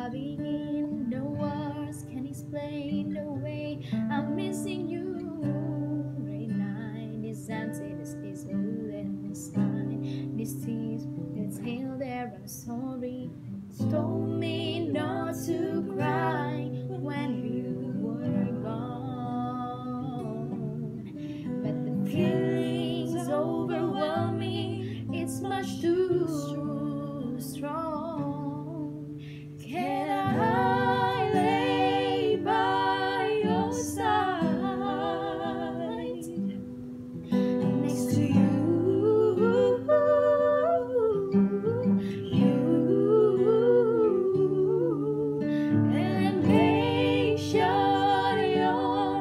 I begin? No words can explain the way I'm missing you. Great night, this emptiness, this blue and this night, this tears, it's held there. I'm sorry. Told me not to cry when you were gone, but the feelings overwhelming. It's much too strong. Can I lay by your side next to you? And make sure you're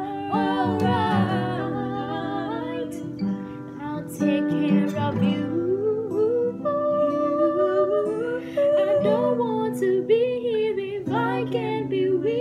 alright. I'll take care of you. I don't want to be here if I can't be with you.